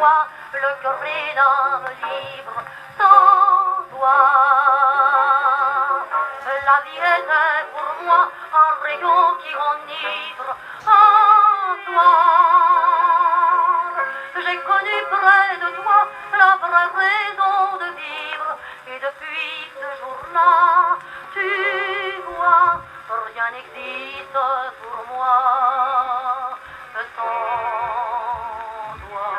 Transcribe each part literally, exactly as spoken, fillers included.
toi, le cœur et l'âme libre, sans toi. La vie était pour moi un rayon qui enivre, en toi. J'ai connu près de toi la vraie raison de vivre, et depuis ce jour-là, tu vois, rien n'existe pour moi sans toi.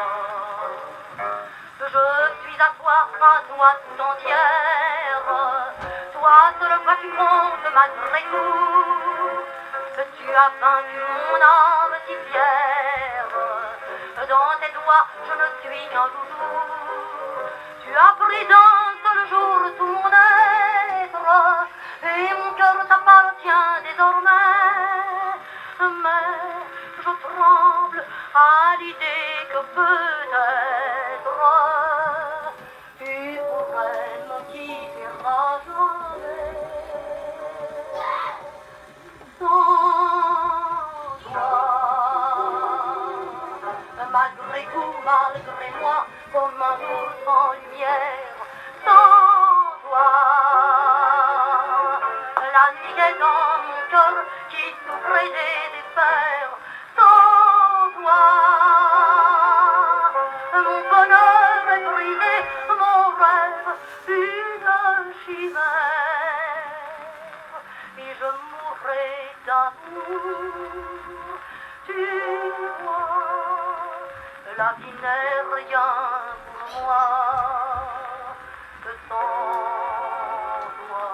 Je suis à toi, à toi tout entière, toi seul quoi tu comptes malgré tout. Tu as vaincu mon âme si fière, dans tes doigts je ne suis qu'un doudou. Tu as pris d'un seul jour tout mon être, et mon cœur t'appartient désormais. Mais je tremble à l'idée que peut-être tu pourrais me quitter à jamais. Sans toi, malgré tout, malgré moi, comme un jour sans lumière, sans toi, la nuit est dans mon cœur qui souffre et désespère, sans toi, mon bonheur est brisé, mon rêve une chimère, et je mourrai d'amour. Tu vois, la vie n'est rien pour moi que sans toi.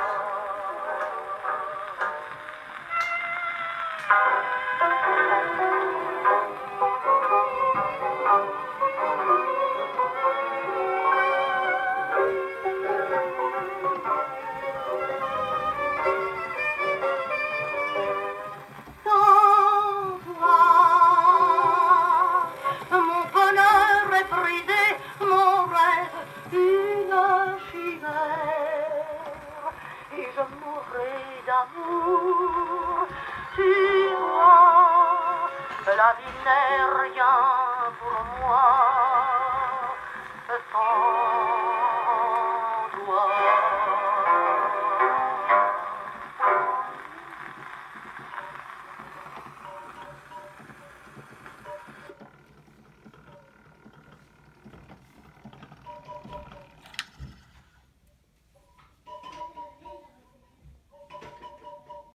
Et je mourrai d'amour, tu vois, la vie n'est rien